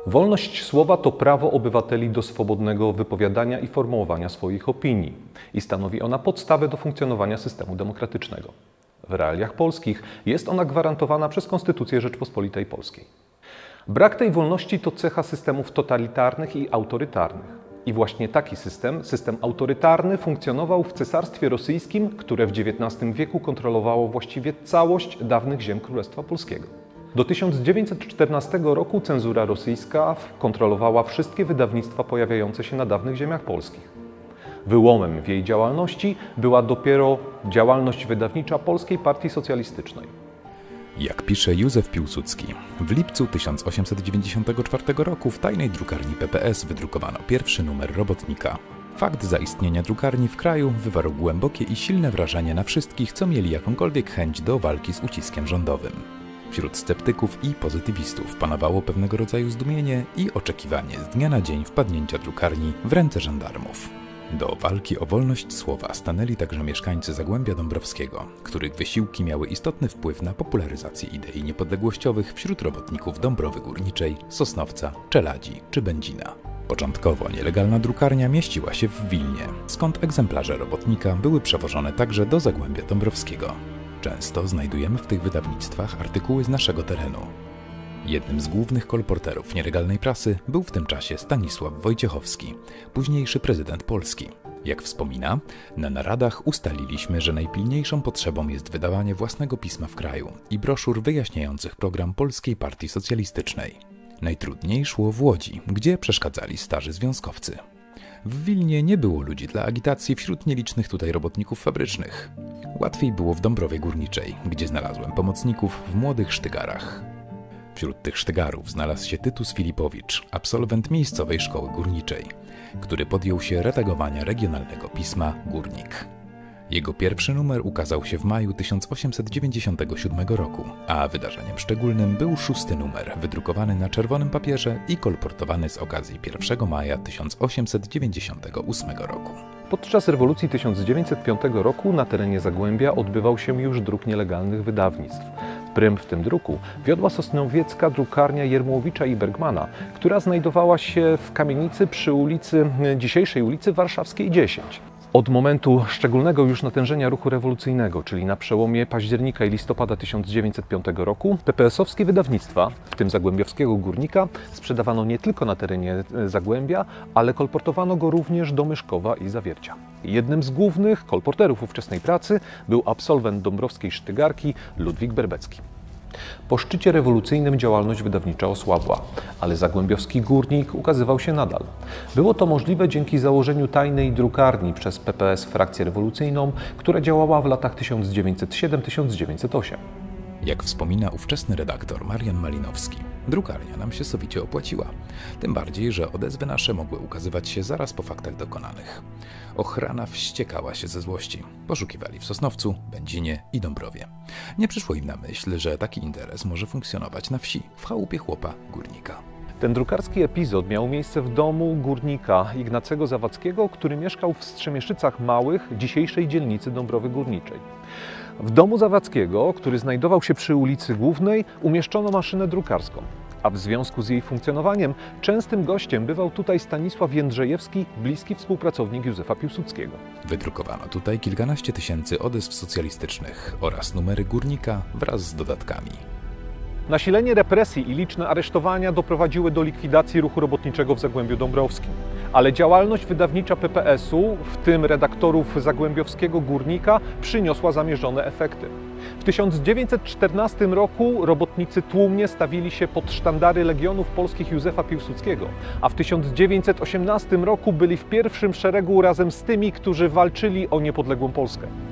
Wolność słowa to prawo obywateli do swobodnego wypowiadania i formułowania swoich opinii i stanowi ona podstawę do funkcjonowania systemu demokratycznego. W realiach polskich jest ona gwarantowana przez Konstytucję Rzeczpospolitej Polskiej. Brak tej wolności to cecha systemów totalitarnych i autorytarnych. I właśnie taki system autorytarny, funkcjonował w Cesarstwie Rosyjskim, które w XIX wieku kontrolowało właściwie całość dawnych ziem Królestwa Polskiego. Do 1914 roku cenzura rosyjska kontrolowała wszystkie wydawnictwa pojawiające się na dawnych ziemiach polskich. Wyłomem w jej działalności była dopiero działalność wydawnicza Polskiej Partii Socjalistycznej. Jak pisze Józef Piłsudski, w lipcu 1894 roku w tajnej drukarni PPS wydrukowano pierwszy numer Robotnika. Fakt zaistnienia drukarni w kraju wywarł głębokie i silne wrażenie na wszystkich, co mieli jakąkolwiek chęć do walki z uciskiem rządowym. Wśród sceptyków i pozytywistów panowało pewnego rodzaju zdumienie i oczekiwanie z dnia na dzień wpadnięcia drukarni w ręce żandarmów. Do walki o wolność słowa stanęli także mieszkańcy Zagłębia Dąbrowskiego, których wysiłki miały istotny wpływ na popularyzację idei niepodległościowych wśród robotników Dąbrowy Górniczej, Sosnowca, Czeladzi czy Będzina. Początkowo nielegalna drukarnia mieściła się w Wilnie, skąd egzemplarze Robotnika były przewożone także do Zagłębia Dąbrowskiego. Często znajdujemy w tych wydawnictwach artykuły z naszego terenu. Jednym z głównych kolporterów nielegalnej prasy był w tym czasie Stanisław Wojciechowski, późniejszy prezydent Polski. Jak wspomina, na naradach ustaliliśmy, że najpilniejszą potrzebą jest wydawanie własnego pisma w kraju i broszur wyjaśniających program Polskiej Partii Socjalistycznej. Najtrudniej szło w Łodzi, gdzie przeszkadzali starzy związkowcy. W Wilnie nie było ludzi dla agitacji wśród nielicznych tutaj robotników fabrycznych. Łatwiej było w Dąbrowie Górniczej, gdzie znalazłem pomocników w młodych sztygarach. Wśród tych sztygarów znalazł się Tytus Filipowicz, absolwent miejscowej szkoły górniczej, który podjął się redagowania regionalnego pisma Górnik. Jego pierwszy numer ukazał się w maju 1897 roku, a wydarzeniem szczególnym był 6. numer, wydrukowany na czerwonym papierze i kolportowany z okazji 1 maja 1898 roku. Podczas rewolucji 1905 roku na terenie Zagłębia odbywał się już druk nielegalnych wydawnictw. Prym w tym druku wiodła sosnowiecka drukarnia Jermułowicza i Bergmana, która znajdowała się w kamienicy przy dzisiejszej ulicy Warszawskiej 10. Od momentu szczególnego już natężenia ruchu rewolucyjnego, czyli na przełomie października i listopada 1905 roku, PPS-owskie wydawnictwa, w tym zagłębiowskiego Górnika, sprzedawano nie tylko na terenie Zagłębia, ale kolportowano go również do Myszkowa i Zawiercia. Jednym z głównych kolporterów ówczesnej pracy był absolwent dąbrowskiej sztygarki Ludwik Berbecki. Po szczycie rewolucyjnym działalność wydawnicza osłabła, ale zagłębiowski Górnik ukazywał się nadal. Było to możliwe dzięki założeniu tajnej drukarni przez PPS frakcję rewolucyjną, która działała w latach 1907-1908. Jak wspomina ówczesny redaktor Marian Malinowski, drukarnia nam się sowicie opłaciła. Tym bardziej, że odezwy nasze mogły ukazywać się zaraz po faktach dokonanych. Ochrana wściekała się ze złości. Poszukiwali w Sosnowcu, Będzinie i Dąbrowie. Nie przyszło im na myśl, że taki interes może funkcjonować na wsi, w chałupie chłopa górnika. Ten drukarski epizod miał miejsce w domu górnika Ignacego Zawadzkiego, który mieszkał w Strzemieszycach Małych, dzisiejszej dzielnicy Dąbrowy Górniczej. W domu Zawadzkiego, który znajdował się przy ulicy Głównej, umieszczono maszynę drukarską, a w związku z jej funkcjonowaniem częstym gościem bywał tutaj Stanisław Jędrzejewski, bliski współpracownik Józefa Piłsudskiego. Wydrukowano tutaj kilkanaście tysięcy odezw socjalistycznych oraz numery Górnika wraz z dodatkami. Nasilenie represji i liczne aresztowania doprowadziły do likwidacji ruchu robotniczego w Zagłębiu Dąbrowskim. Ale działalność wydawnicza PPS-u, w tym redaktorów zagłębiowskiego Górnika, przyniosła zamierzone efekty. W 1914 roku robotnicy tłumnie stawili się pod sztandary Legionów Polskich Józefa Piłsudskiego, a w 1918 roku byli w pierwszym szeregu razem z tymi, którzy walczyli o niepodległą Polskę.